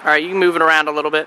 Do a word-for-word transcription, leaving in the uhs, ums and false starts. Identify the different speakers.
Speaker 1: Alright, you can move it around a little bit.